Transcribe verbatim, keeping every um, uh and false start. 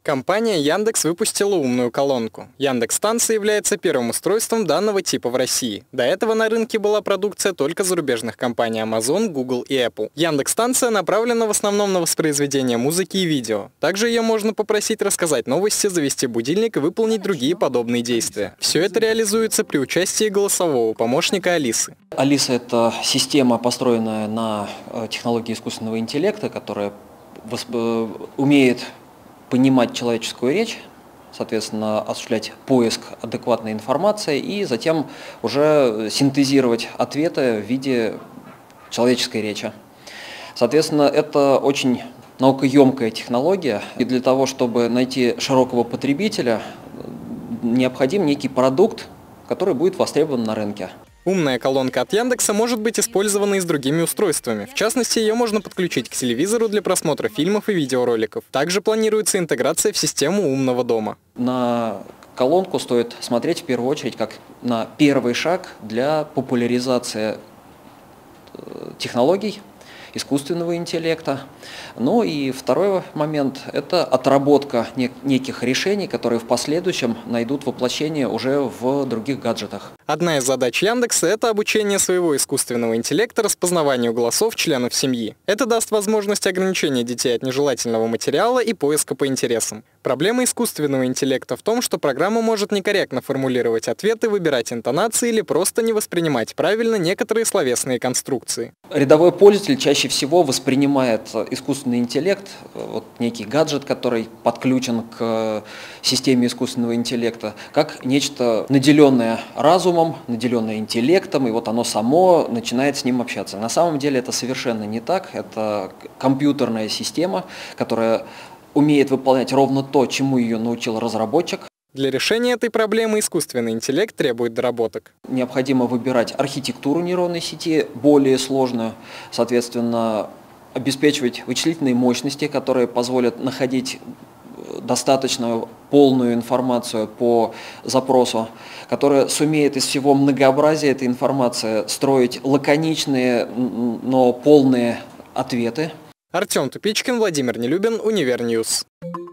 Компания Яндекс выпустила умную колонку. Яндекс.Станция является первым устройством данного типа в России. До этого на рынке была продукция только зарубежных компаний Amazon, Google и Apple. Яндекс.Станция направлена в основном на воспроизведение музыки и видео. Также ее можно попросить рассказать новости, завести будильник и выполнить другие подобные действия. Все это реализуется при участии голосового помощника Алисы. Алиса – это система, построенная на технологии искусственного интеллекта, которая умеет понимать человеческую речь, соответственно, осуществлять поиск адекватной информации и затем уже синтезировать ответы в виде человеческой речи. Соответственно, это очень наукоемкая технология, и для того, чтобы найти широкого потребителя, необходим некий продукт, который будет востребован на рынке. Умная колонка от Яндекса может быть использована и с другими устройствами. В частности, ее можно подключить к телевизору для просмотра фильмов и видеороликов. Также планируется интеграция в систему умного дома. На колонку стоит смотреть в первую очередь как на первый шаг для популяризации технологий искусственного интеллекта. Ну и второй момент – это отработка неких решений, которые в последующем найдут воплощение уже в других гаджетах. Одна из задач Яндекса – это обучение своего искусственного интеллекта распознаванию голосов членов семьи. Это даст возможность ограничения детей от нежелательного материала и поиска по интересам. Проблема искусственного интеллекта в том, что программа может некорректно формулировать ответы, выбирать интонации или просто не воспринимать правильно некоторые словесные конструкции. Рядовой пользователь чаще всего воспринимает искусственный интеллект, вот некий гаджет, который подключен к системе искусственного интеллекта, как нечто наделенное разумом, наделенное интеллектом, и вот оно само начинает с ним общаться. На самом деле это совершенно не так. Это компьютерная система, которая умеет выполнять ровно то, чему ее научил разработчик. Для решения этой проблемы искусственный интеллект требует доработок. Необходимо выбирать архитектуру нейронной сети, более сложную, соответственно, обеспечивать вычислительные мощности, которые позволят находить достаточно полную информацию по запросу, которая сумеет из всего многообразия этой информации строить лаконичные, но полные ответы. Артем Тупичкин, Владимир Нелюбин, Универньюз.